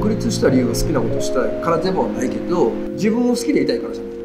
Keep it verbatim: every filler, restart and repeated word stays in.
独立した理由が好きなことしたいからでもないけど、自分を好きでいたいからじゃない。